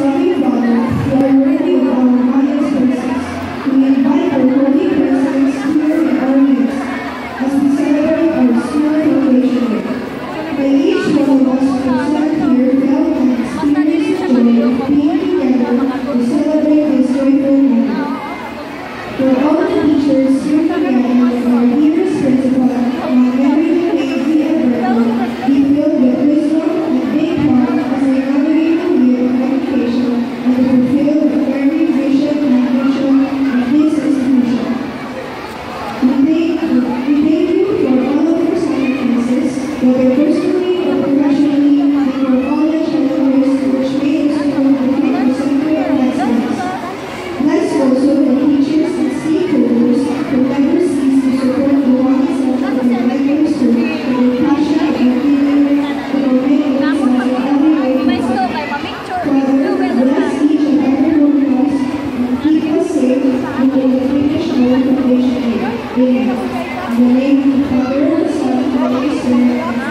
loving Father, who are worthy of our highest praises, we invite our holy presence here in our midst as we celebrate our school foundation day. May each one of us present here felt and experience the joy of being together to celebrate this joyful moment. For all the teachers here together and our dearest principal, may everything may be a miracle, be filled with wisdom and take part as they navigate the way of education and to fulfill the very vision and mission of this institution. We thank you for all of your sacrifices, whether personally or professionally, and your college and others which made this school become the center of excellence. Bless also the teachers and stakeholders who never cease to support the wants of the regular school with their passion and feeling in our making themselves in every way possible. Father, bless each and every one of us and keep us safe until the finish of our foundation day. Amen. In the name of the Father, the Son, and the Holy Spirit.